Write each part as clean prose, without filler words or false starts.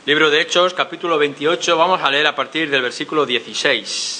Libro de Hechos, capítulo 28, vamos a leer a partir del versículo 16.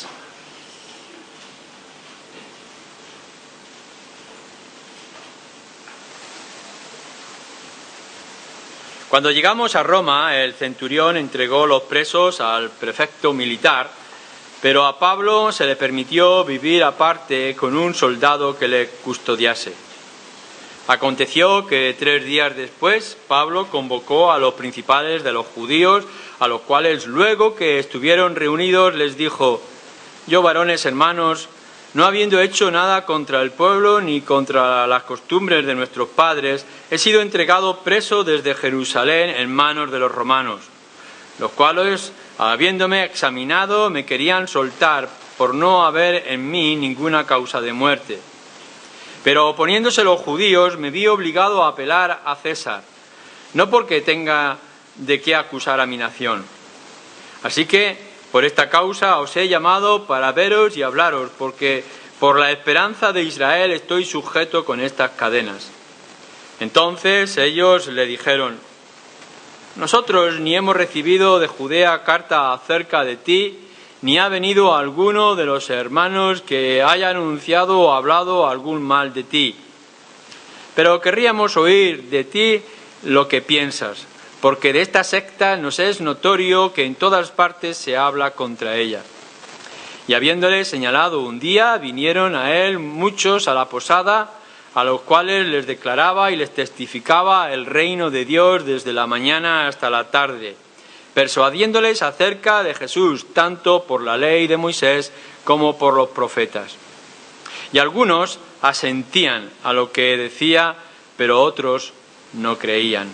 Cuando llegamos a Roma, el centurión entregó los presos al prefecto militar, pero a Pablo se le permitió vivir aparte con un soldado que le custodiase. Aconteció que 3 días después Pablo convocó a los principales de los judíos, a los cuales luego que estuvieron reunidos les dijo: «Yo, varones hermanos, no habiendo hecho nada contra el pueblo ni contra las costumbres de nuestros padres, he sido entregado preso desde Jerusalén en manos de los romanos, los cuales, habiéndome examinado, me querían soltar por no haber en mí ninguna causa de muerte. Pero oponiéndose los judíos, me vi obligado a apelar a César, no porque tenga de qué acusar a mi nación. Así que, por esta causa os he llamado para veros y hablaros, porque por la esperanza de Israel estoy sujeto con estas cadenas». Entonces ellos le dijeron: «Nosotros ni hemos recibido de Judea carta acerca de ti, ni ha venido alguno de los hermanos que haya anunciado o hablado algún mal de ti. Pero querríamos oír de ti lo que piensas, porque de esta secta nos es notorio que en todas partes se habla contra ella». Y habiéndole señalado un día, vinieron a él muchos a la posada, a los cuales les declaraba y les testificaba el reino de Dios desde la mañana hasta la tarde, persuadiéndoles acerca de Jesús, tanto por la ley de Moisés como por los profetas. Y algunos asentían a lo que decía, pero otros no creían.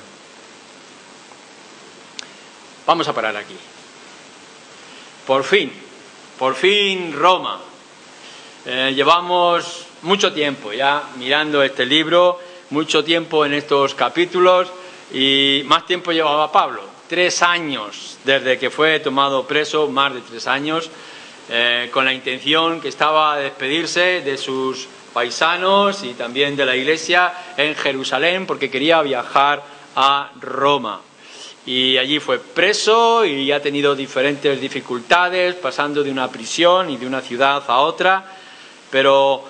Vamos a parar aquí. Por fin Roma. Llevamos mucho tiempo ya mirando este libro, mucho tiempo en estos capítulos, y más tiempo llevaba Pablo. 3 años desde que fue tomado preso, más de 3 años, con la intención que estaba de despedirse de sus paisanos y también de la iglesia en Jerusalén, porque quería viajar a Roma. Y allí fue preso y ha tenido diferentes dificultades, pasando de una prisión y de una ciudad a otra, pero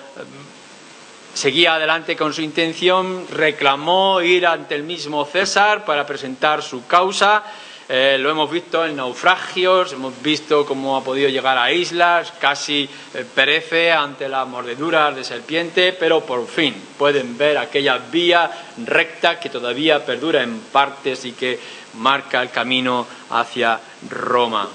seguía adelante con su intención, reclamó ir ante el mismo César para presentar su causa. Lo hemos visto en naufragios, hemos visto cómo ha podido llegar a islas, casi perece ante las mordeduras de serpiente, pero por fin pueden ver aquella vía recta que todavía perdura en partes y que marca el camino hacia Roma.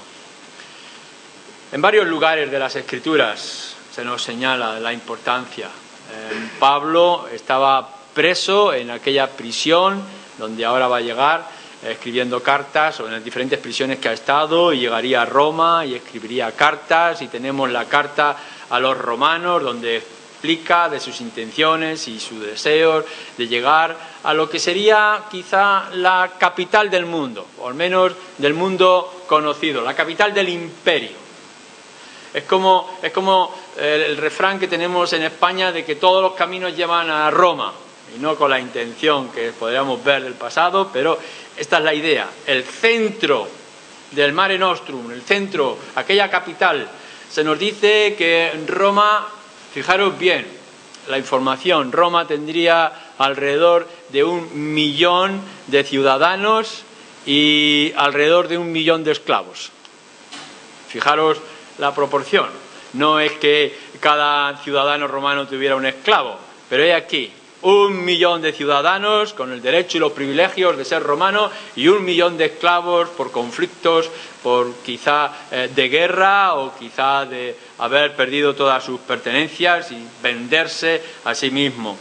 En varios lugares de las Escrituras se nos señala la importancia. Pablo estaba preso en aquella prisión donde ahora va a llegar, escribiendo cartas, o en las diferentes prisiones que ha estado, y llegaría a Roma y escribiría cartas, y tenemos la carta a los romanos donde explica de sus intenciones y su deseo de llegar a lo que sería quizá la capital del mundo, o al menos del mundo conocido, la capital del imperio. Es como el refrán que tenemos en España de que todos los caminos llevan a Roma, y no con la intención que podríamos ver del pasado, pero esta es la idea. El centro del Mare Nostrum, el centro, aquella capital, se nos dice que Roma, fijaros bien la información, Roma tendría alrededor de 1 millón de ciudadanos y alrededor de 1 millón de esclavos. Fijaros la proporción. No es que cada ciudadano romano tuviera un esclavo, pero hay aquí 1 millón de ciudadanos con el derecho y los privilegios de ser romano y 1 millón de esclavos por conflictos, por quizá de guerra o quizá de haber perdido todas sus pertenencias y venderse a sí mismo.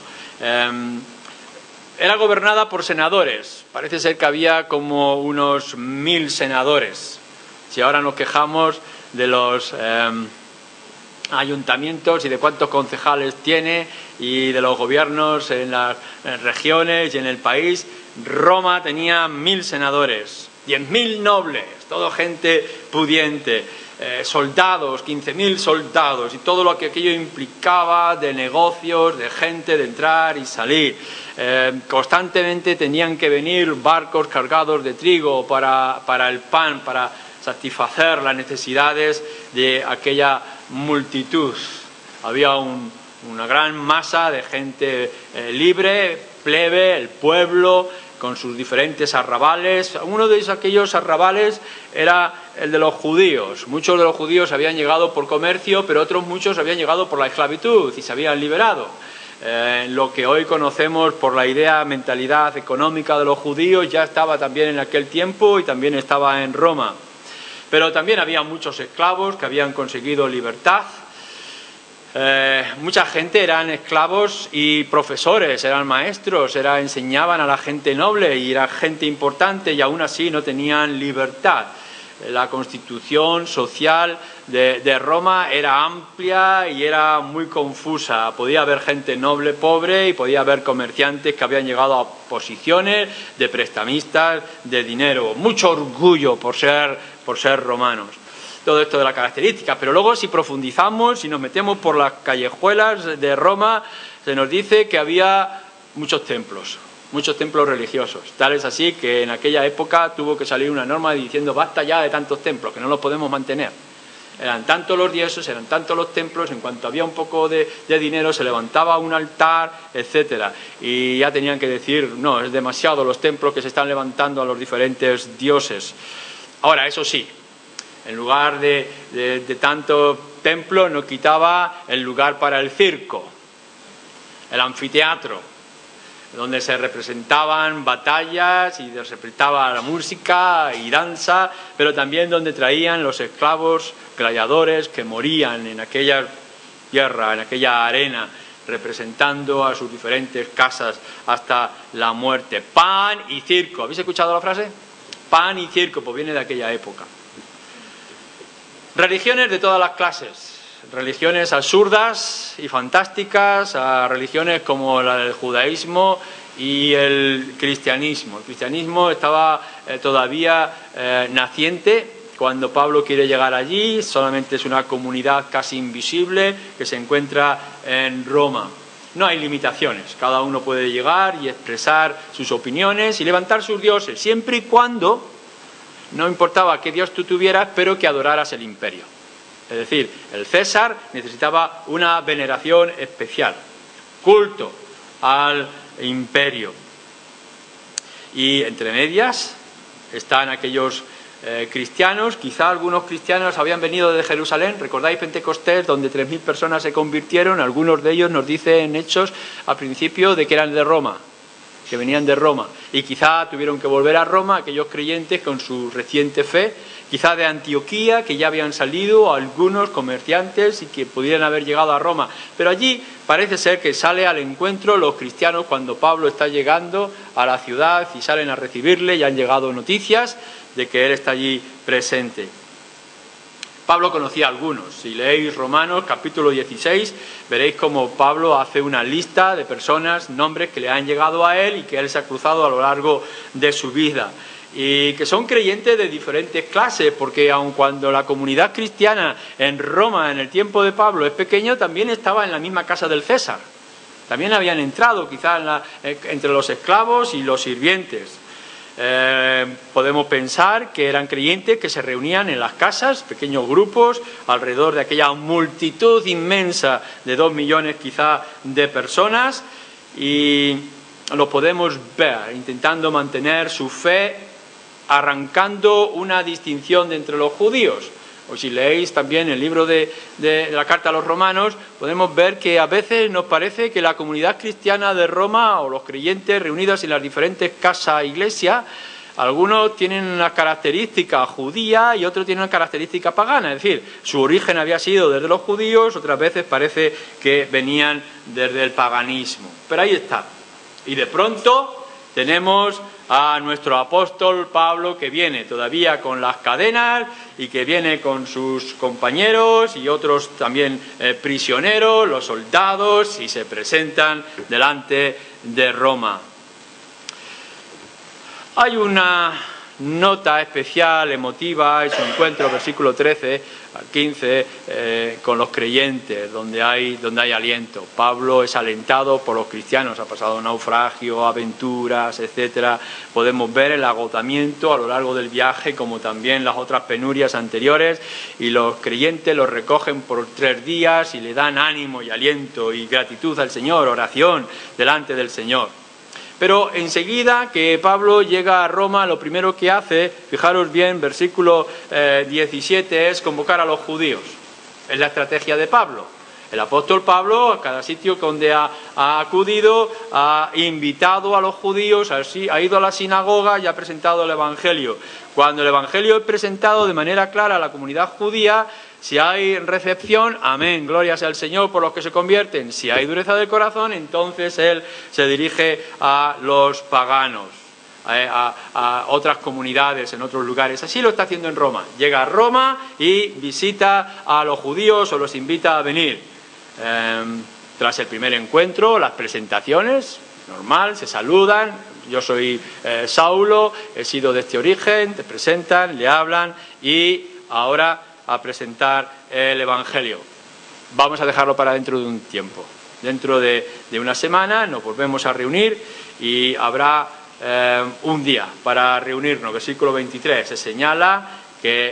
Era gobernada por senadores. Parece ser que había como unos 1000 senadores. Si ahora nos quejamos de los ayuntamientos y de cuántos concejales tiene y de los gobiernos en las regiones y en el país, Roma tenía 1000 senadores. 10.000 nobles, toda gente pudiente, soldados, 15.000 soldados y todo lo que aquello implicaba de negocios, de gente, de entrar y salir. Constantemente tenían que venir barcos cargados de trigo para el pan, para satisfacer las necesidades de aquella multitud. Había una gran masa de gente libre, plebe, el pueblo, con sus diferentes arrabales. Uno de aquellos arrabales era el de los judíos. Muchos de los judíos habían llegado por comercio, pero otros muchos habían llegado por la esclavitud y se habían liberado. Lo que hoy conocemos por la idea, mentalidad económica de los judíos, ya estaba también en aquel tiempo y también estaba en Roma. Pero también había muchos esclavos que habían conseguido libertad. Mucha gente eran esclavos y profesores, eran maestros, enseñaban a la gente noble y era gente importante y aún así no tenían libertad. La constitución social de Roma era amplia y era muy confusa. Podía haber gente noble pobre y podía haber comerciantes que habían llegado a posiciones de prestamistas de dinero. Mucho orgullo por ser romanos. Todo esto de las características, pero luego si profundizamos, si nos metemos por las callejuelas de Roma, se nos dice que había muchos templos religiosos. Tal es así que en aquella época tuvo que salir una norma diciendo basta ya de tantos templos, que no los podemos mantener. Eran tantos los dioses, eran tantos los templos, en cuanto había un poco de dinero se levantaba un altar, etcétera. Y ya tenían que decir, no, es demasiado los templos que se están levantando a los diferentes dioses. Ahora, eso sí, en lugar de tanto templo, no quitaba el lugar para el circo, el anfiteatro, donde se representaban batallas y se representaba la música y danza, pero también donde traían los esclavos gladiadores que morían en aquella tierra, en aquella arena, representando a sus diferentes casas hasta la muerte. Pan y circo. ¿Habéis escuchado la frase? Pan y circo, pues viene de aquella época. Religiones de todas las clases, religiones absurdas y fantásticas, a religiones como la del judaísmo y el cristianismo. El cristianismo estaba todavía naciente cuando Pablo quiere llegar allí, solamente es una comunidad casi invisible que se encuentra en Roma. No hay limitaciones, cada uno puede llegar y expresar sus opiniones y levantar sus dioses, siempre y cuando no importaba qué Dios tú tuvieras, pero que adoraras el imperio. Es decir, el César necesitaba una veneración especial, culto al imperio. Y entre medias están aquellos cristianos, quizá algunos cristianos habían venido de Jerusalén, ¿recordáis Pentecostés, donde 3.000 personas se convirtieron? Algunos de ellos nos dicen Hechos al principio de que eran de Roma, que venían de Roma, y quizá tuvieron que volver a Roma aquellos creyentes con su reciente fe, quizá de Antioquía, que ya habían salido algunos comerciantes y que pudieran haber llegado a Roma. Pero allí parece ser que sale al encuentro los cristianos cuando Pablo está llegando a la ciudad y salen a recibirle, y han llegado noticias de que él está allí presente. Pablo conocía a algunos. Si leéis Romanos capítulo 16, veréis cómo Pablo hace una lista de personas, nombres que le han llegado a él y que él se ha cruzado a lo largo de su vida. Y que son creyentes de diferentes clases, porque aun cuando la comunidad cristiana en Roma en el tiempo de Pablo es pequeño, también estaba en la misma casa del César. También habían entrado quizás entre los esclavos y los sirvientes. Podemos pensar que eran creyentes que se reunían en las casas, pequeños grupos, alrededor de aquella multitud inmensa de 2 millones quizá de personas, y lo podemos ver intentando mantener su fe, arrancando una distinción de entre los judíos. O si leéis también el libro de la carta a los romanos, podemos ver que a veces nos parece que la comunidad cristiana de Roma, o los creyentes reunidos en las diferentes casas iglesias, algunos tienen una característica judía y otros tienen una característica pagana. Es decir, su origen había sido desde los judíos, otras veces parece que venían desde el paganismo. Pero ahí está. Y de pronto tenemos a nuestro apóstol Pablo, que viene todavía con las cadenas y que viene con sus compañeros y otros también prisioneros, los soldados, y se presentan delante de Roma. Hay una nota especial, emotiva, en su encuentro, versículo 13 al 15, con los creyentes, donde hay aliento. Pablo es alentado por los cristianos, ha pasado naufragio, aventuras, etcétera. Podemos ver el agotamiento a lo largo del viaje, como también las otras penurias anteriores, y los creyentes los recogen por 3 días y le dan ánimo y aliento y gratitud al Señor, oración delante del Señor. Pero enseguida que Pablo llega a Roma, lo primero que hace, fijaros bien, versículo 17, es convocar a los judíos. Es la estrategia de Pablo. El apóstol Pablo, a cada sitio donde ha acudido, ha invitado a los judíos, ha ido a la sinagoga y ha presentado el Evangelio. Cuando el Evangelio es presentado de manera clara a la comunidad judía, si hay recepción, amén, gloria sea al Señor por los que se convierten. Si hay dureza del corazón, entonces Él se dirige a los paganos, a otras comunidades en otros lugares. Así lo está haciendo en Roma. Llega a Roma y visita a los judíos o los invita a venir. Tras el primer encuentro, las presentaciones, normal, se saludan. Yo soy Saulo, he sido de este origen, te presentan, le hablan y ahora a presentar el Evangelio. Vamos a dejarlo para dentro de un tiempo. Dentro de una semana nos volvemos a reunir y habrá un día para reunirnos. Versículo 23 se señala que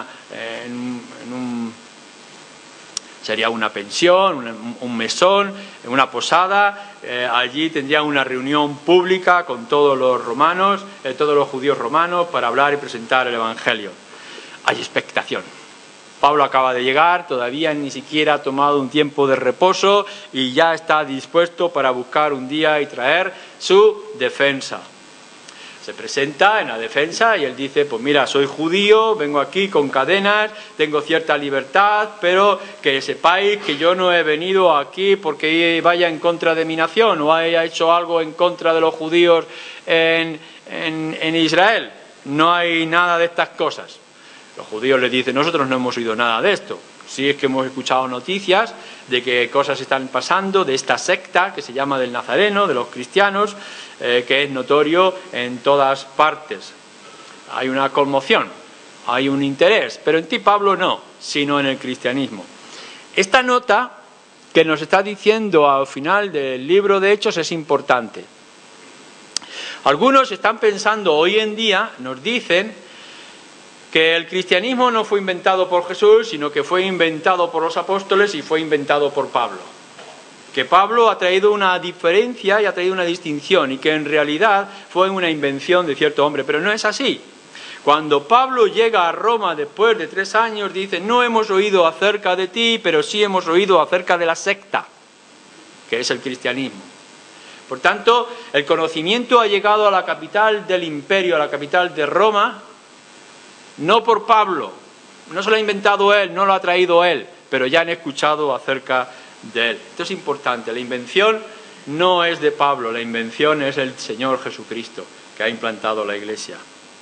sería una pensión, un mesón, una posada. Allí tendría una reunión pública con todos los romanos, todos los judíos romanos, para hablar y presentar el Evangelio. Hay expectación. Pablo acaba de llegar, todavía ni siquiera ha tomado un tiempo de reposo y ya está dispuesto para buscar un día y traer su defensa. Se presenta en la defensa y él dice, pues mira, soy judío, vengo aquí con cadenas, tengo cierta libertad, pero que sepáis que yo no he venido aquí porque vaya en contra de mi nación o haya hecho algo en contra de los judíos en Israel. No hay nada de estas cosas. Los judíos les dicen, nosotros no hemos oído nada de esto. Sí es que hemos escuchado noticias de que cosas están pasando, de esta secta que se llama del Nazareno, de los cristianos, que es notorio en todas partes. Hay una conmoción, hay un interés, pero en ti, Pablo, no, sino en el cristianismo. Esta nota que nos está diciendo al final del libro de Hechos es importante. Algunos están pensando hoy en día, nos dicen, que el cristianismo no fue inventado por Jesús, sino que fue inventado por los apóstoles y fue inventado por Pablo. Que Pablo ha traído una diferencia y ha traído una distinción y que en realidad fue una invención de cierto hombre, pero no es así. Cuando Pablo llega a Roma después de 3 años, dice, no hemos oído acerca de ti, pero sí hemos oído acerca de la secta, que es el cristianismo. Por tanto, el conocimiento ha llegado a la capital del imperio, a la capital de Roma, no por Pablo, no se lo ha inventado él, no lo ha traído él, pero ya han escuchado acerca de él. Esto es importante, la invención no es de Pablo, la invención es el Señor Jesucristo, que ha implantado la Iglesia.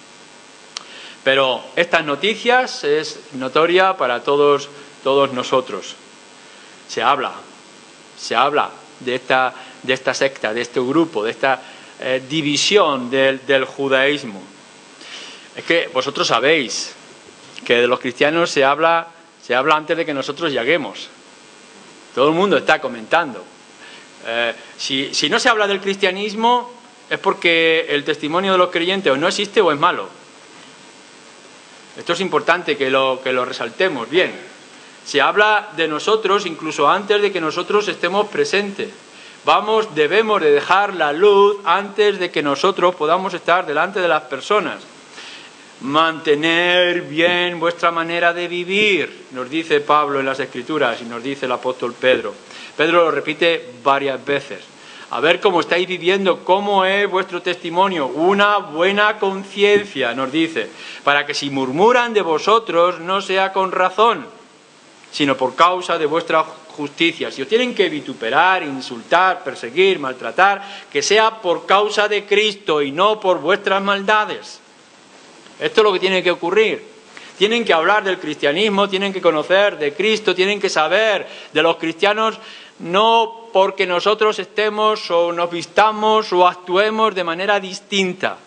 Pero estas noticias es notoria para todos nosotros. Se habla de esta secta, de este grupo, de esta división del judaísmo. Es que vosotros sabéis que de los cristianos se habla antes de que nosotros lleguemos. Todo el mundo está comentando. Si no se habla del cristianismo es porque el testimonio de los creyentes o no existe o es malo. Esto es importante que lo resaltemos bien. Se habla de nosotros incluso antes de que nosotros estemos presentes. Debemos de dejar la luz antes de que nosotros podamos estar delante de las personas. Mantener bien vuestra manera de vivir, nos dice Pablo en las Escrituras y nos dice el apóstol Pedro. Pedro lo repite varias veces. A ver cómo estáis viviendo, cómo es vuestro testimonio. Una buena conciencia, nos dice, para que si murmuran de vosotros no sea con razón, sino por causa de vuestra justicia. Si os tienen que vituperar, insultar, perseguir, maltratar, que sea por causa de Cristo y no por vuestras maldades. Esto es lo que tiene que ocurrir. Tienen que hablar del cristianismo, tienen que conocer de Cristo, tienen que saber de los cristianos, no porque nosotros estemos o nos vistamos o actuemos de manera distinta.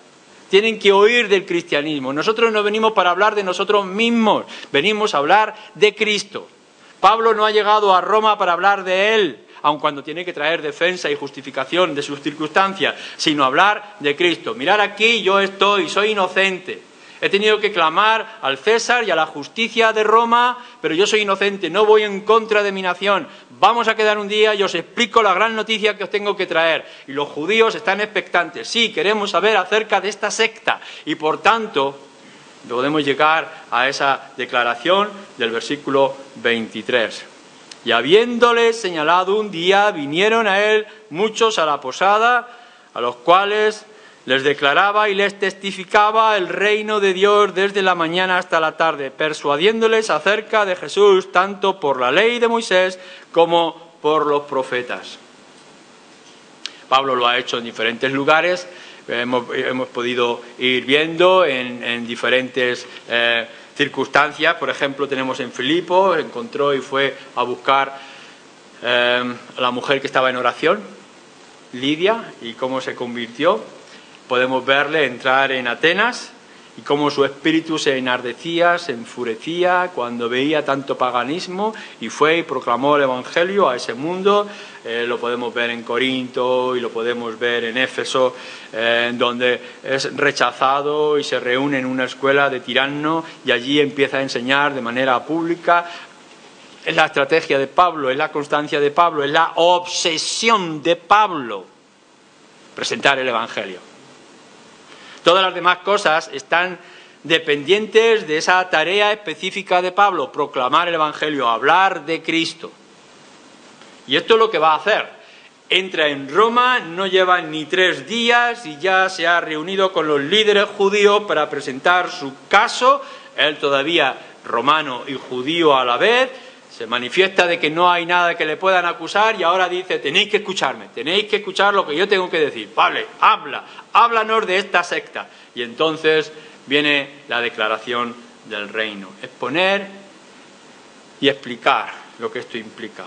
tienen que oír del cristianismo. Nosotros no venimos para hablar de nosotros mismos, venimos a hablar de Cristo. Pablo no ha llegado a Roma para hablar de él, aun cuando tiene que traer defensa y justificación de sus circunstancias, sino hablar de Cristo. Mirad aquí, yo soy inocente. He tenido que clamar al César y a la justicia de Roma, pero yo soy inocente, no voy en contra de mi nación. Vamos a quedar un día y os explico la gran noticia que os tengo que traer. Y los judíos están expectantes. Sí, queremos saber acerca de esta secta. Y por tanto, podemos llegar a esa declaración del versículo 23. Y habiéndole señalado un día, vinieron a él muchos a la posada, a los cuales les declaraba y les testificaba el reino de Dios desde la mañana hasta la tarde, persuadiéndoles acerca de Jesús, tanto por la ley de Moisés como por los profetas. Pablo lo ha hecho en diferentes lugares, hemos podido ir viendo en diferentes circunstancias. Por ejemplo, tenemos en Filipo, encontró y fue a buscar a la mujer que estaba en oración, Lidia, y cómo se convirtió. Podemos verle entrar en Atenas y cómo su espíritu se enardecía, se enfurecía cuando veía tanto paganismo y fue y proclamó el Evangelio a ese mundo. Lo podemos ver en Corinto y lo podemos ver en Éfeso, donde es rechazado y se reúne en una escuela de Tiranno y allí empieza a enseñar de manera pública. Es la estrategia de Pablo, es la constancia de Pablo, es la obsesión de Pablo, presentar el Evangelio. Todas las demás cosas están dependientes de esa tarea específica de Pablo, proclamar el Evangelio, hablar de Cristo. Y esto es lo que va a hacer. Entra en Roma, no lleva ni 3 días y ya se ha reunido con los líderes judíos para presentar su caso. Él todavía romano y judío a la vez. Se manifiesta de que no hay nada que le puedan acusar y ahora dice, tenéis que escucharme, tenéis que escuchar lo que yo tengo que decir. Vale, háblanos de esta secta. Y entonces viene la declaración del reino. Exponer y explicar lo que esto implica.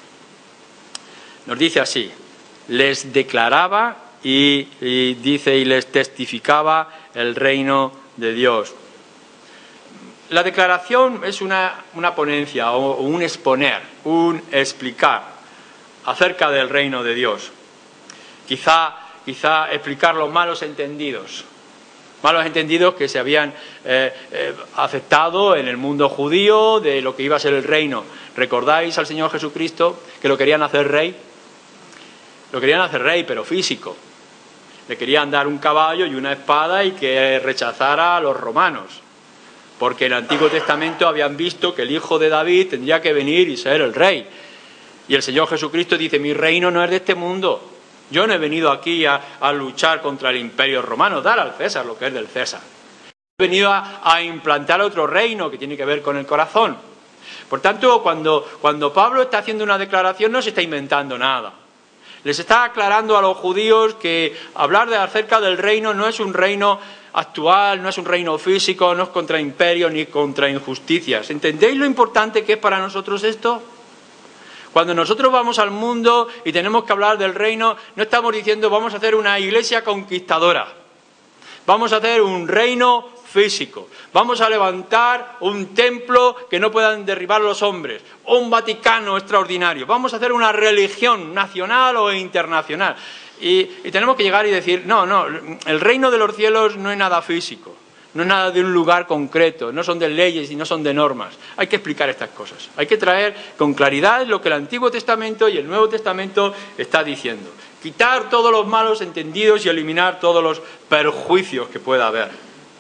Nos dice así, les declaraba y dice y les testificaba el reino de Dios. La declaración es una ponencia o un exponer, un explicar acerca del reino de Dios. Quizá explicar los malos entendidos que se habían aceptado en el mundo judío de lo que iba a ser el reino. ¿Recordáis al Señor Jesucristo que lo querían hacer rey? Lo querían hacer rey, pero físico. Le querían dar un caballo y una espada y que rechazara a los romanos. Porque en el Antiguo Testamento habían visto que el hijo de David tendría que venir y ser el rey. Y el Señor Jesucristo dice, mi reino no es de este mundo. Yo no he venido aquí a luchar contra el imperio romano, dar al César lo que es del César. He venido a implantar otro reino que tiene que ver con el corazón. Por tanto, cuando Pablo está haciendo una declaración no se está inventando nada. Les está aclarando a los judíos que hablar acerca del reino no es un reino actual, no es un reino físico, no es contra imperios ni contra injusticias. ¿Entendéis lo importante que es para nosotros esto? Cuando nosotros vamos al mundo y tenemos que hablar del reino, no estamos diciendo vamos a hacer una iglesia conquistadora, vamos a hacer un reino físico, vamos a levantar un templo que no puedan derribar los hombres, un Vaticano extraordinario, vamos a hacer una religión nacional o internacional. Y tenemos que llegar y decir, no, el reino de los cielos no es nada físico, no es nada de un lugar concreto, no son de leyes y no son de normas. Hay que explicar estas cosas, hay que traer con claridad lo que el Antiguo Testamento y el Nuevo Testamento está diciendo. Quitar todos los malos entendidos y eliminar todos los perjuicios que pueda haber.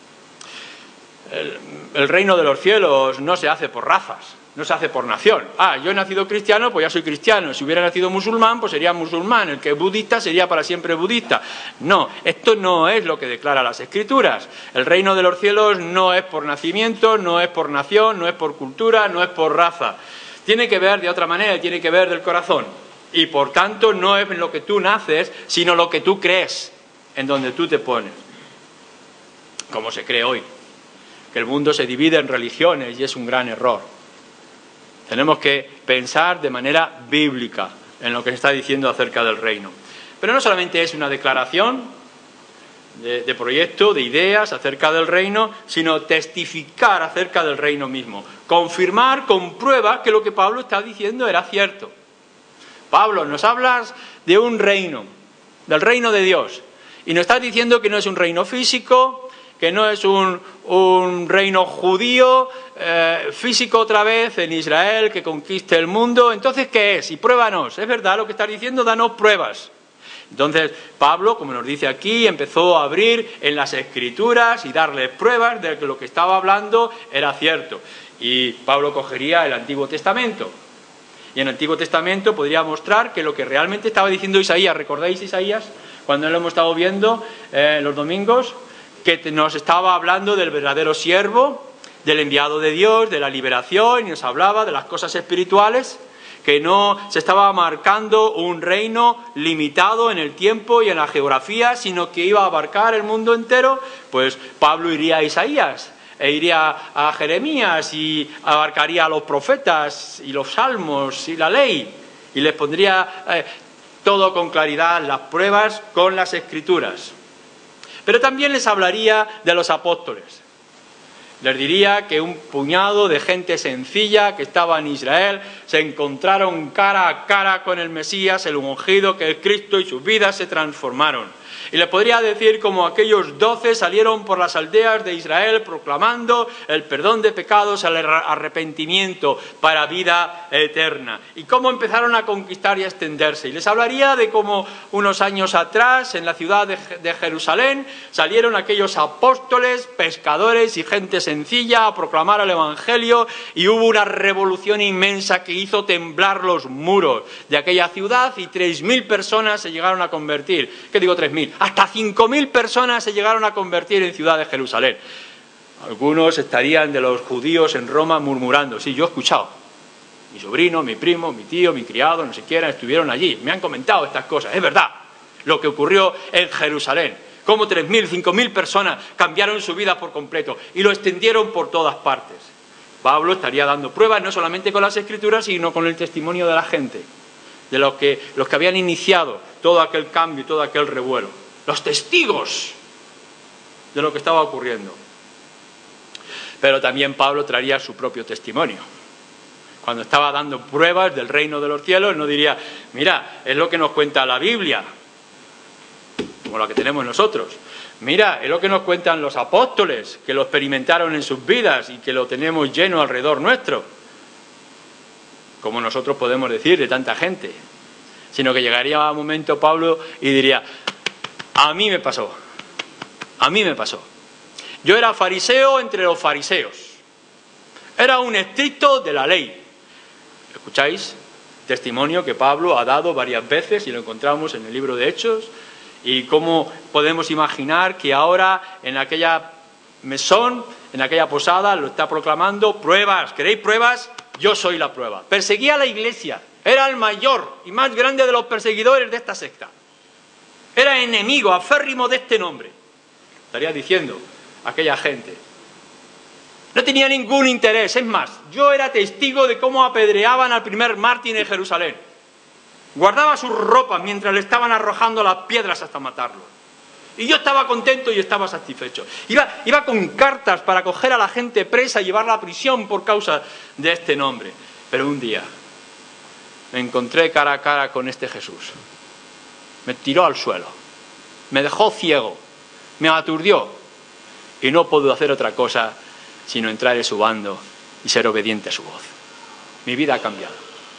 El reino de los cielos no se hace por razas. No se hace por nación. Yo he nacido cristiano, pues ya soy cristiano. Si hubiera nacido musulmán, pues sería musulmán. El que es budista sería para siempre budista. No, esto no es lo que declara las Escrituras. El reino de los cielos no es por nacimiento, no es por nación, no es por cultura, no es por raza. Tiene que ver de otra manera, tiene que ver del corazón. Y por tanto no es en lo que tú naces, sino lo que tú crees, en donde tú te pones. Como se cree hoy. Que el mundo se divide en religiones y es un gran error. Tenemos que pensar de manera bíblica en lo que se está diciendo acerca del reino. Pero no solamente es una declaración de proyecto, de ideas acerca del reino, sino testificar acerca del reino mismo. Confirmar con pruebas que lo que Pablo está diciendo era cierto. Pablo, nos hablas de un reino, del reino de Dios, y nos estás diciendo que no es un reino físico, que no es un reino judío, físico otra vez en Israel, que conquiste el mundo. Entonces, ¿qué es? Y pruébanos. ¿Es verdad lo que estás diciendo? Danos pruebas. Entonces, Pablo, como nos dice aquí, empezó a abrir en las Escrituras y darles pruebas de que lo que estaba hablando era cierto. Y Pablo cogería el Antiguo Testamento. Y en el Antiguo Testamento podría mostrar que lo que realmente estaba diciendo Isaías, ¿recordáis Isaías? Cuando lo hemos estado viendo los domingos, que nos estaba hablando del verdadero siervo, del enviado de Dios, de la liberación, y nos hablaba de las cosas espirituales, que no se estaba marcando un reino limitado en el tiempo y en la geografía, sino que iba a abarcar el mundo entero. Pues Pablo iría a Isaías, e iría a Jeremías y abarcaría a los profetas y los salmos y la ley, y les pondría todo con claridad, las pruebas con las Escrituras. Pero también les hablaría de los apóstoles. Les diría que un puñado de gente sencilla que estaba en Israel se encontraron cara a cara con el Mesías, el ungido que es Cristo, y sus vidas se transformaron. Y les podría decir cómo aquellos 12 salieron por las aldeas de Israel proclamando el perdón de pecados, el arrepentimiento para vida eterna. Y cómo empezaron a conquistar y a extenderse. Y les hablaría de cómo unos años atrás, en la ciudad de Jerusalén, salieron aquellos apóstoles, pescadores y gente sencilla a proclamar el Evangelio, y hubo una revolución inmensa que hizo temblar los muros de aquella ciudad, y 3.000 personas se llegaron a convertir. ¿Qué digo 3.000? Hasta 5.000 personas se llegaron a convertir en ciudad de Jerusalén. Algunos estarían de los judíos en Roma murmurando. Sí, yo he escuchado. Mi sobrino, mi primo, mi tío, mi criado, no sé quién, estuvieron allí. Me han comentado estas cosas. Es verdad lo que ocurrió en Jerusalén. Cómo 3.000, 5.000 personas cambiaron su vida por completo y lo extendieron por todas partes. Pablo estaría dando pruebas no solamente con las Escrituras, sino con el testimonio de la gente, de los que habían iniciado todo aquel cambio y todo aquel revuelo. Los testigos de lo que estaba ocurriendo. Pero también Pablo traería su propio testimonio. Cuando estaba dando pruebas del reino de los cielos, no diría, mira, es lo que nos cuenta la Biblia, como la que tenemos nosotros. Mira, es lo que nos cuentan los apóstoles, que lo experimentaron en sus vidas y que lo tenemos lleno alrededor nuestro. Como nosotros podemos decir de tanta gente. Sino que llegaría un momento Pablo y diría, a mí me pasó. A mí me pasó. Yo era fariseo entre los fariseos. Era un estricto de la ley. ¿Escucháis? Testimonio que Pablo ha dado varias veces y lo encontramos en el libro de Hechos. Y cómo podemos imaginar que ahora en aquella mesón, en aquella posada, lo está proclamando. Pruebas, ¿queréis pruebas? Yo soy la prueba. Perseguía a la iglesia. Era el mayor y más grande de los perseguidores de esta secta. Era enemigo aférrimo de este nombre. Estaría diciendo aquella gente. No tenía ningún interés. Es más, yo era testigo de cómo apedreaban al primer mártir en Jerusalén. Guardaba sus ropas mientras le estaban arrojando las piedras hasta matarlo. Y yo estaba contento y estaba satisfecho. Iba con cartas para coger a la gente presa y llevarla a prisión por causa de este nombre. Pero un día me encontré cara a cara con este Jesús. Me tiró al suelo, me dejó ciego, me aturdió y no puedo hacer otra cosa sino entrar en su bando y ser obediente a su voz. Mi vida ha cambiado.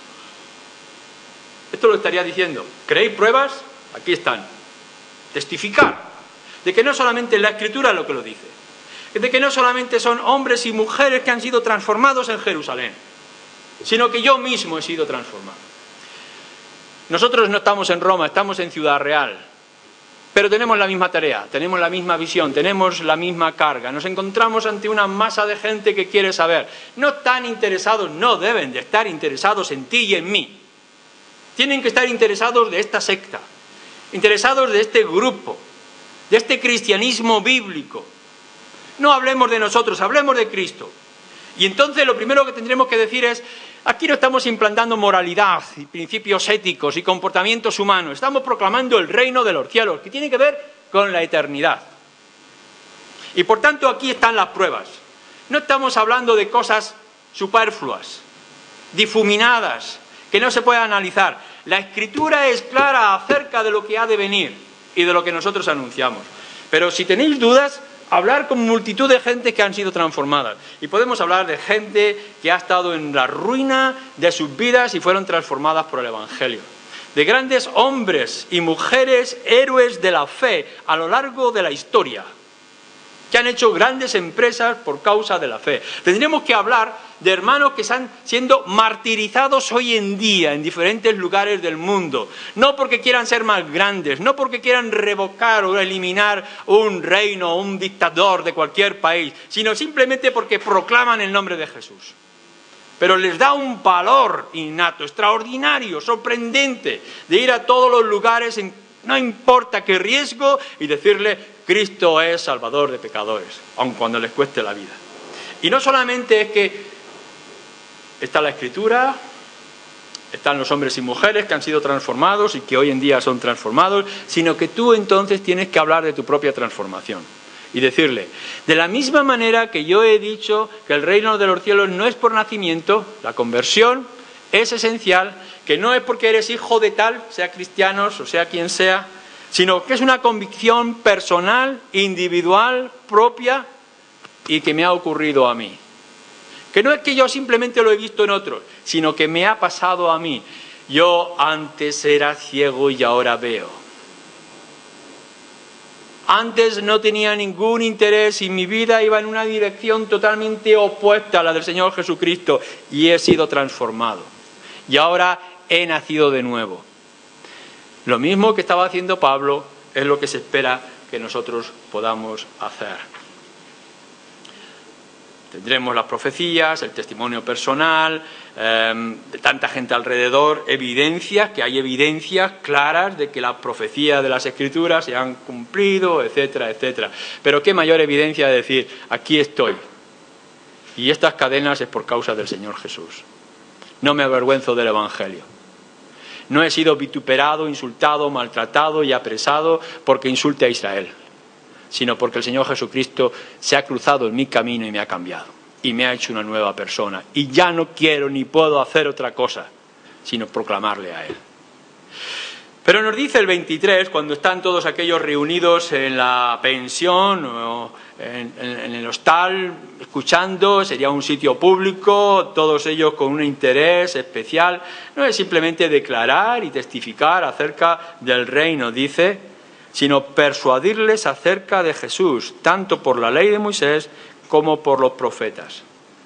Esto lo estaría diciendo. ¿Queréis pruebas? Aquí están. Testificar de que no solamente la Escritura es lo que lo dice, de que no solamente son hombres y mujeres que han sido transformados en Jerusalén, sino que yo mismo he sido transformado. Nosotros no estamos en Roma, estamos en Ciudad Real, pero tenemos la misma tarea, tenemos la misma visión, tenemos la misma carga. Nos encontramos ante una masa de gente que quiere saber. No están interesados, no deben de estar interesados en ti y en mí. Tienen que estar interesados de esta secta, interesados de este grupo, de este cristianismo bíblico. No hablemos de nosotros, hablemos de Cristo. Y entonces lo primero que tendremos que decir es, aquí no estamos implantando moralidad y principios éticos y comportamientos humanos, estamos proclamando el reino de los cielos, que tiene que ver con la eternidad. Y por tanto aquí están las pruebas. No estamos hablando de cosas superfluas, difuminadas, que no se pueden analizar. La Escritura es clara acerca de lo que ha de venir y de lo que nosotros anunciamos. Pero si tenéis dudas, hablar con multitud de gente que han sido transformadas. Y podemos hablar de gente que ha estado en la ruina de sus vidas y fueron transformadas por el Evangelio. De grandes hombres y mujeres héroes de la fe a lo largo de la historia, que han hecho grandes empresas por causa de la fe. Tendríamos que hablar de hermanos que están siendo martirizados hoy en día en diferentes lugares del mundo, no porque quieran ser más grandes, no porque quieran revocar o eliminar un reino o un dictador de cualquier país, sino simplemente porque proclaman el nombre de Jesús. Pero les da un valor innato, extraordinario, sorprendente, de ir a todos los lugares, no importa qué riesgo, y decirle: Cristo es Salvador de pecadores, aun cuando les cueste la vida. Y no solamente es que está la Escritura, están los hombres y mujeres que han sido transformados y que hoy en día son transformados, sino que tú entonces tienes que hablar de tu propia transformación y decirle: de la misma manera que yo he dicho que el reino de los cielos no es por nacimiento, la conversión es esencial, que no es porque eres hijo de tal, sea cristianos o sea quien sea, sino que es una convicción personal, individual, propia, y que me ha ocurrido a mí. Que no es que yo simplemente lo he visto en otros, sino que me ha pasado a mí. Yo antes era ciego y ahora veo. Antes no tenía ningún interés y mi vida iba en una dirección totalmente opuesta a la del Señor Jesucristo, y he sido transformado. Y ahora he nacido de nuevo. Lo mismo que estaba haciendo Pablo es lo que se espera que nosotros podamos hacer. Tendremos las profecías, el testimonio personal, de tanta gente alrededor, evidencias, que hay evidencias claras de que las profecías de las Escrituras se han cumplido, etcétera, etcétera. Pero qué mayor evidencia de decir: aquí estoy. Y estas cadenas es por causa del Señor Jesús. No me avergüenzo del Evangelio. No he sido vituperado, insultado, maltratado y apresado porque insulte a Israel, sino porque el Señor Jesucristo se ha cruzado en mi camino y me ha cambiado, y me ha hecho una nueva persona. Y ya no quiero ni puedo hacer otra cosa, sino proclamarle a Él. Pero nos dice el 23, cuando están todos aquellos reunidos en la pensión o en el hostal, escuchando, sería un sitio público, todos ellos con un interés especial, no es simplemente declarar y testificar acerca del reino, dice, sino persuadirles acerca de Jesús, tanto por la ley de Moisés como por los profetas.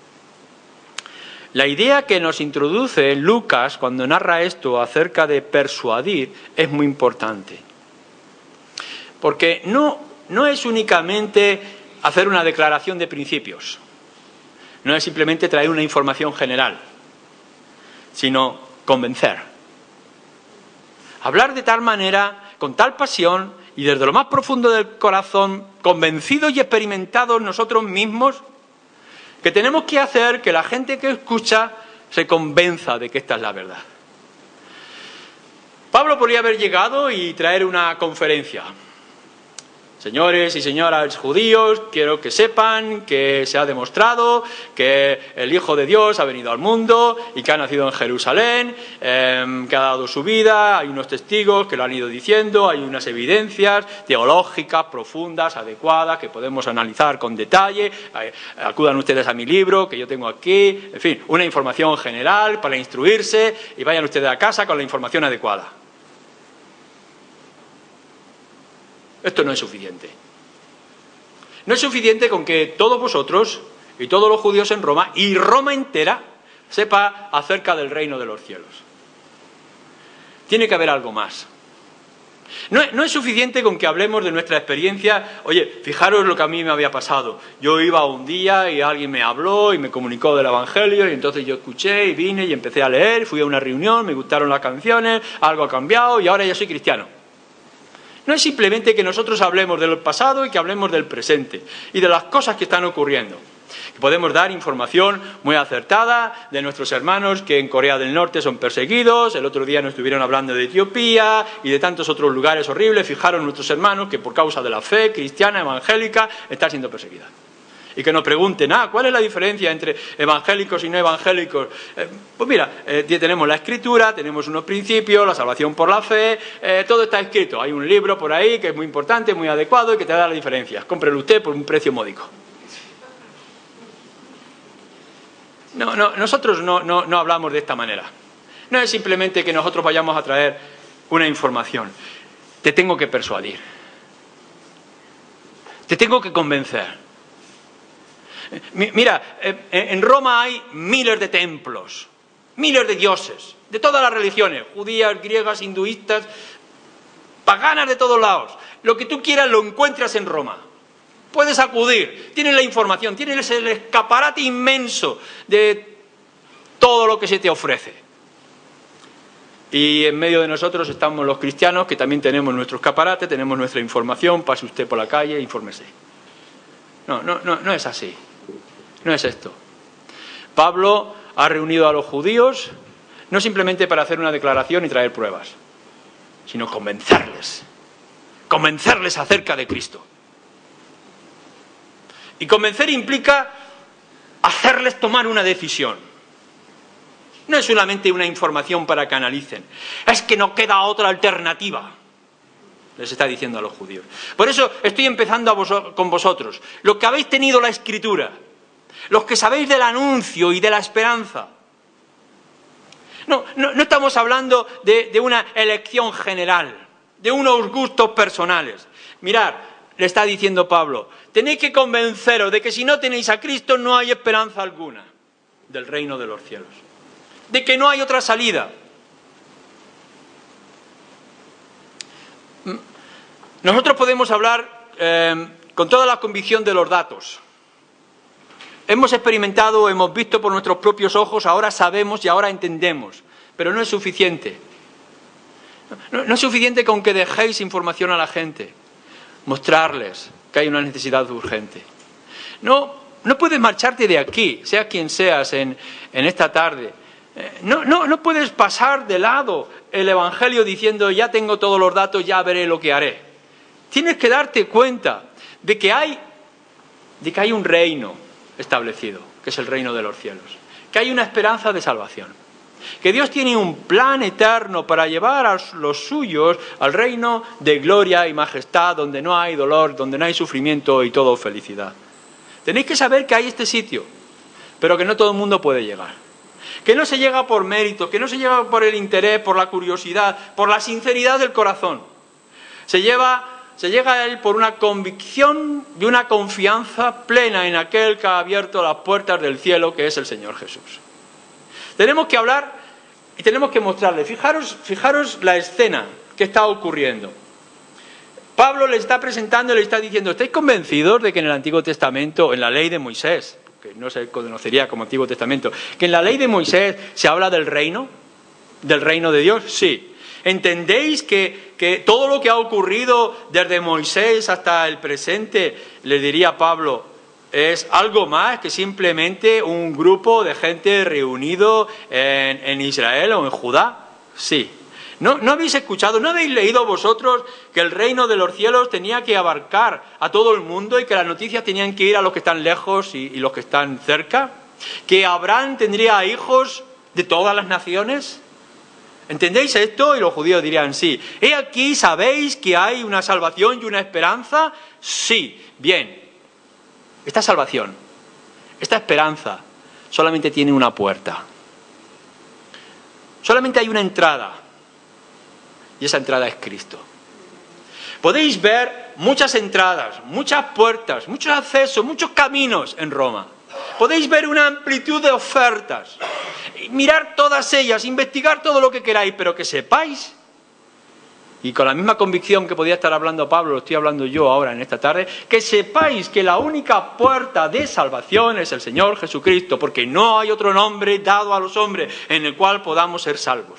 La idea que nos introduce Lucas cuando narra esto acerca de persuadir es muy importante. Porque no es únicamente hacer una declaración de principios, no es simplemente traer una información general, sino convencer. Hablar de tal manera, con tal pasión y desde lo más profundo del corazón, convencidos y experimentados nosotros mismos, que tenemos que hacer que la gente que escucha se convenza de que esta es la verdad. Pablo podría haber llegado y traer una conferencia. Señores y señoras judíos, quiero que sepan que se ha demostrado que el Hijo de Dios ha venido al mundo y que ha nacido en Jerusalén, que ha dado su vida, hay unos testigos que lo han ido diciendo, hay unas evidencias teológicas profundas, adecuadas, que podemos analizar con detalle. Acudan ustedes a mi libro que yo tengo aquí, en fin, una información general para instruirse, y vayan ustedes a casa con la información adecuada. Esto no es suficiente. No es suficiente con que todos vosotros y todos los judíos en Roma y Roma entera sepa acerca del reino de los cielos. Tiene que haber algo más. No es suficiente con que hablemos de nuestra experiencia. Oye, fijaros lo que a mí me había pasado. Yo iba un día y alguien me habló y me comunicó del Evangelio, y entonces yo escuché y vine y empecé a leer, fui a una reunión, me gustaron las canciones, algo ha cambiado y ahora ya soy cristiano. No es simplemente que nosotros hablemos del pasado y que hablemos del presente y de las cosas que están ocurriendo. Podemos dar información muy acertada de nuestros hermanos que en Corea del Norte son perseguidos. El otro día nos estuvieron hablando de Etiopía y de tantos otros lugares horribles. Fijaros nuestros hermanos que por causa de la fe cristiana, evangélica, están siendo perseguidas. Y que nos pregunten, ¿cuál es la diferencia entre evangélicos y no evangélicos? Pues mira, tenemos la Escritura, tenemos unos principios, la salvación por la fe, todo está escrito. Hay un libro por ahí que es muy importante, muy adecuado y que te da la diferencia. Cómprelo usted por un precio módico. Nosotros no hablamos de esta manera. No es simplemente que nosotros vayamos a traer una información. Te tengo que persuadir. Te tengo que convencer. Mira, en Roma hay miles de templos, miles de dioses, de todas las religiones, judías, griegas, hinduistas, paganas de todos lados. Lo que tú quieras lo encuentras en Roma. Puedes acudir, tienes la información, tienes el escaparate inmenso de todo lo que se te ofrece. Y en medio de nosotros estamos los cristianos, que también tenemos nuestro escaparate, tenemos nuestra información, pase usted por la calle, infórmese. No es así. No es esto. Pablo ha reunido a los judíos no simplemente para hacer una declaración y traer pruebas, sino convencerles acerca de Cristo. Y convencer implica hacerles tomar una decisión. No es solamente una información para que analicen, es que no queda otra alternativa. Les está diciendo a los judíos. Por eso estoy empezando con vosotros, los que habéis tenido la Escritura, los que sabéis del anuncio y de la esperanza. No estamos hablando de una elección general, de unos gustos personales. Mirad, le está diciendo Pablo, tenéis que convenceros de que si no tenéis a Cristo no hay esperanza alguna del reino de los cielos, de que no hay otra salida. Nosotros podemos hablar con toda la convicción de los datos. Hemos experimentado, hemos visto por nuestros propios ojos, ahora sabemos y ahora entendemos, pero no es suficiente. No es suficiente con que dejéis información a la gente, mostrarles que hay una necesidad urgente. No puedes marcharte de aquí, seas quien seas en esta tarde. No puedes pasar de lado el Evangelio diciendo ya tengo todos los datos, ya veré lo que haré. Tienes que darte cuenta de que hay un reino establecido, que es el reino de los cielos, que hay una esperanza de salvación, que Dios tiene un plan eterno para llevar a los suyos al reino de gloria y majestad, donde no hay dolor, donde no hay sufrimiento y todo felicidad. Tenéis que saber que hay este sitio, pero que no todo el mundo puede llegar, que no se llega por mérito, que no se llega por el interés, por la curiosidad, por la sinceridad del corazón. Se llega a él por una convicción y una confianza plena en aquel que ha abierto las puertas del cielo, que es el Señor Jesús. Tenemos que hablar y tenemos que mostrarle. Fijaros la escena que está ocurriendo. Pablo le está presentando y le está diciendo, ¿estáis convencidos de que en el Antiguo Testamento, en la ley de Moisés, que no se conocería como Antiguo Testamento, que en la ley de Moisés se habla del reino de Dios? Sí. ¿Entendéis que todo lo que ha ocurrido desde Moisés hasta el presente, le diría Pablo, es algo más que simplemente un grupo de gente reunido en Israel o en Judá? Sí. ¿No habéis escuchado, no habéis leído vosotros que el reino de los cielos tenía que abarcar a todo el mundo y que las noticias tenían que ir a los que están lejos y los que están cerca? ¿Que Abraham tendría hijos de todas las naciones? ¿Entendéis esto? Y los judíos dirían sí. ¿He aquí, sabéis que hay una salvación y una esperanza? Sí. Bien. Esta salvación, esta esperanza, solamente tiene una puerta. Solamente hay una entrada. Y esa entrada es Cristo. Podéis ver muchas entradas, muchas puertas, muchos accesos, muchos caminos en Roma. Podéis ver una amplitud de ofertas. Mirar todas ellas, investigar todo lo que queráis, pero que sepáis, y con la misma convicción que podía estar hablando Pablo, lo estoy hablando yo ahora en esta tarde, que sepáis que la única puerta de salvación es el Señor Jesucristo, porque no hay otro nombre dado a los hombres en el cual podamos ser salvos.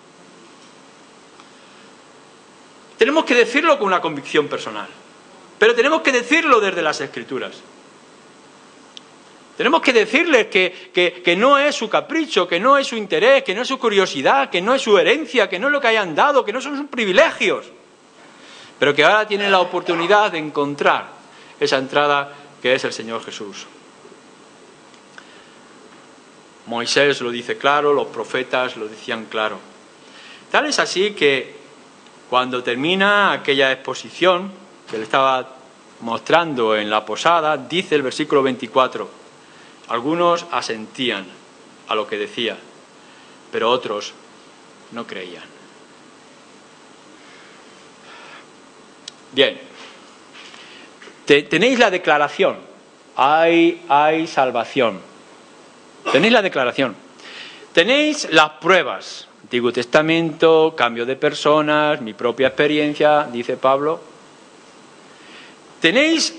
Tenemos que decirlo con una convicción personal, pero tenemos que decirlo desde las Escrituras. Tenemos que decirles que no es su capricho, que no es su interés, que no es su curiosidad, que no es su herencia, que no es lo que hayan dado, que no son sus privilegios. Pero que ahora tienen la oportunidad de encontrar esa entrada que es el Señor Jesús. Moisés lo dice claro, los profetas lo decían claro. Tal es así que cuando termina aquella exposición que le estaba mostrando en la posada, dice el versículo 24, algunos asentían a lo que decía, pero otros no creían. Bien, tenéis la declaración, hay salvación. Tenéis la declaración, tenéis las pruebas, Antiguo Testamento, cambio de personas, mi propia experiencia, dice Pablo. Tenéis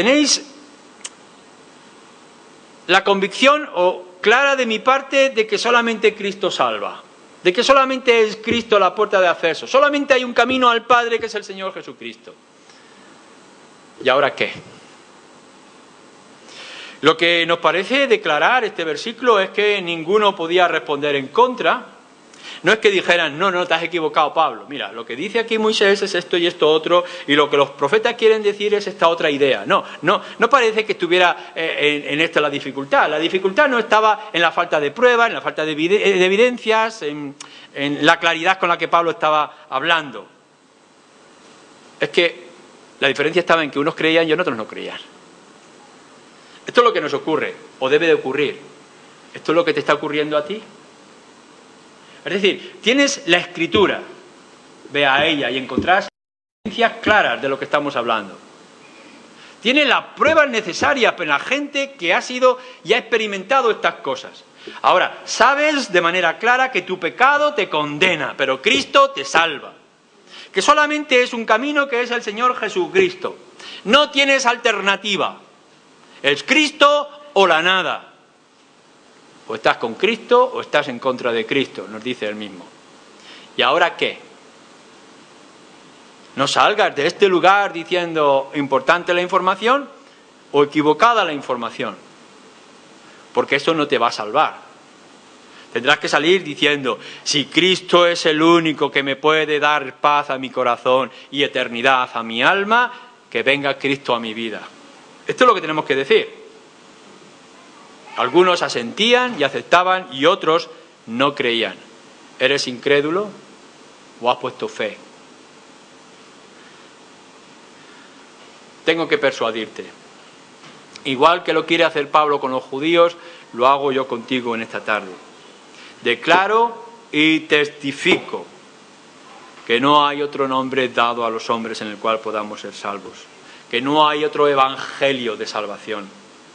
la convicción clara de mi parte de que solamente Cristo salva, de que solamente es Cristo la puerta de acceso, solamente hay un camino al Padre que es el Señor Jesucristo. ¿Y ahora qué? Lo que nos parece declarar este versículo es que ninguno podía responder en contra. No es que dijeran, no, te has equivocado, Pablo. Mira, lo que dice aquí Moisés es esto y esto otro, y lo que los profetas quieren decir es esta otra idea. No parece que estuviera en esto la dificultad. La dificultad no estaba en la falta de pruebas, en la falta de evidencias, en la claridad con la que Pablo estaba hablando. Es que la diferencia estaba en que unos creían y otros no creían. Esto es lo que nos ocurre, o debe de ocurrir. ¿Esto es lo que te está ocurriendo a ti? Es decir, tienes la Escritura, ve a ella y encontrarás evidencias claras de lo que estamos hablando. Tienes las pruebas necesarias para la gente que ha sido y ha experimentado estas cosas. Ahora, sabes de manera clara que tu pecado te condena, pero Cristo te salva. Que solamente es un camino que es el Señor Jesucristo. No tienes alternativa. Es Cristo o la nada. O estás con Cristo o estás en contra de Cristo, nos dice él mismo. ¿Y ahora qué? No salgas de este lugar diciendo importante la información o equivocada la información, porque eso no te va a salvar. Tendrás que salir diciendo, si Cristo es el único que me puede dar paz a mi corazón y eternidad a mi alma, que venga Cristo a mi vida. Esto es lo que tenemos que decir. Algunos asentían y aceptaban y otros no creían. ¿Eres incrédulo o has puesto fe? Tengo que persuadirte. Igual que lo quiere hacer Pablo con los judíos, lo hago yo contigo en esta tarde. Declaro y testifico que no hay otro nombre dado a los hombres en el cual podamos ser salvos, que no hay otro evangelio de salvación.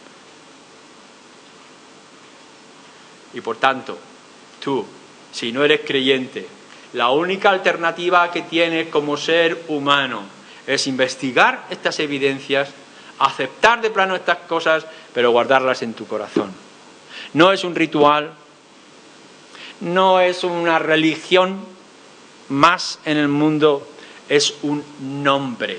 Y por tanto, tú, si no eres creyente, la única alternativa que tienes como ser humano es investigar estas evidencias, aceptar de plano estas cosas, pero guardarlas en tu corazón. No es un ritual, no es una religión más en el mundo, es un nombre.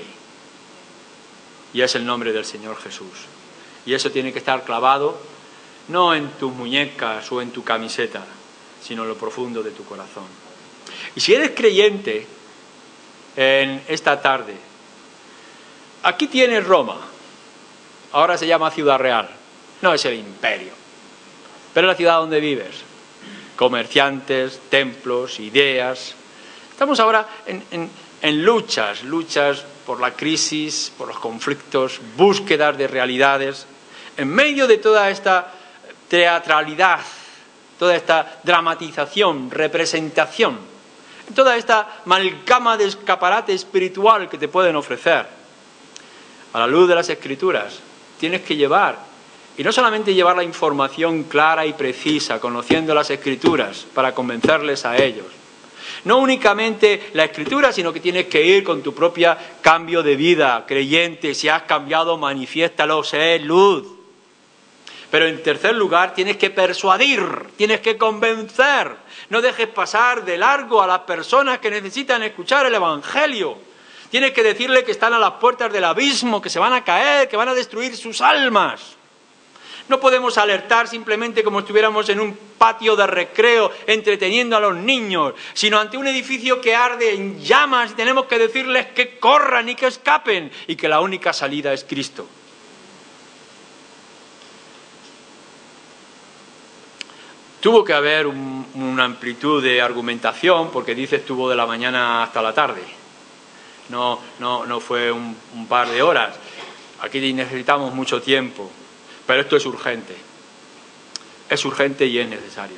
Y es el nombre del Señor Jesús. Y eso tiene que estar clavado no en tus muñecas o en tu camiseta, sino en lo profundo de tu corazón. Y si eres creyente en esta tarde, aquí tienes Roma, ahora se llama Ciudad Real, no es el imperio, pero es la ciudad donde vives. Comerciantes, templos, ideas. Estamos ahora en luchas por la crisis, por los conflictos, búsquedas de realidades. En medio de toda esta teatralidad, toda esta dramatización, representación, toda esta amalgama de escaparate espiritual que te pueden ofrecer, a la luz de las Escrituras, tienes que llevar, y no solamente llevar la información clara y precisa, conociendo las Escrituras, para convencerles a ellos. No únicamente la Escritura, sino que tienes que ir con tu propio cambio de vida, creyente. Si has cambiado, manifiéstalo, sé luz. Pero en tercer lugar, tienes que persuadir, tienes que convencer. No dejes pasar de largo a las personas que necesitan escuchar el Evangelio. Tienes que decirle que están a las puertas del abismo, que se van a caer, que van a destruir sus almas. No podemos alertar simplemente como si estuviéramos en un patio de recreo entreteniendo a los niños, sino ante un edificio que arde en llamas y tenemos que decirles que corran y que escapen y que la única salida es Cristo. Tuvo que haber una amplitud de argumentación, porque dice estuvo de la mañana hasta la tarde. No fue un par de horas. Aquí necesitamos mucho tiempo, pero esto es urgente. Es urgente y es necesario.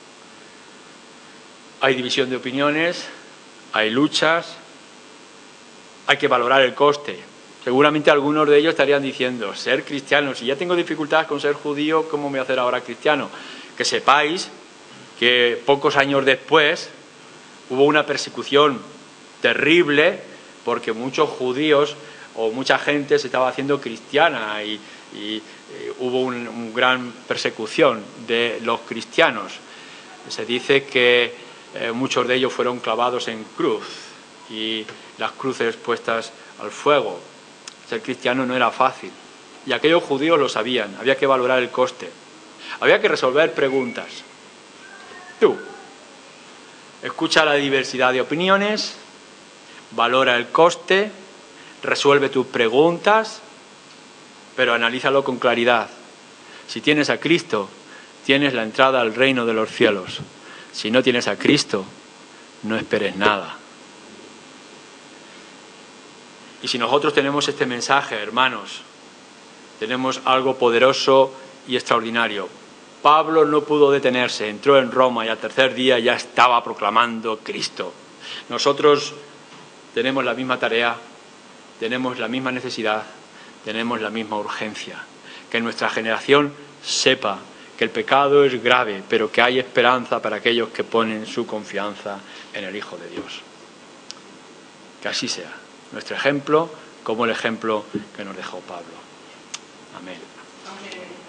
Hay división de opiniones, hay luchas, hay que valorar el coste. Seguramente algunos de ellos estarían diciendo, ser cristiano, si ya tengo dificultades con ser judío, ¿cómo me voy a hacer ahora cristiano? Que sepáis que pocos años después hubo una persecución terrible porque muchos judíos o mucha gente se estaba haciendo cristiana y hubo una gran persecución de los cristianos. Se dice que muchos de ellos fueron clavados en cruz y las cruces puestas al fuego. Ser cristiano no era fácil y aquellos judíos lo sabían, había que valorar el coste. Había que resolver preguntas. Tú, escucha la diversidad de opiniones, valora el coste, resuelve tus preguntas, pero analízalo con claridad. Si tienes a Cristo, tienes la entrada al reino de los cielos. Si no tienes a Cristo, no esperes nada. Y si nosotros tenemos este mensaje, hermanos, tenemos algo poderoso y extraordinario. Pablo no pudo detenerse, entró en Roma y al tercer día ya estaba proclamando Cristo. Nosotros tenemos la misma tarea, tenemos la misma necesidad, tenemos la misma urgencia. Que nuestra generación sepa que el pecado es grave, pero que hay esperanza para aquellos que ponen su confianza en el Hijo de Dios. Que así sea. Nuestro ejemplo como el ejemplo que nos dejó Pablo. Amén.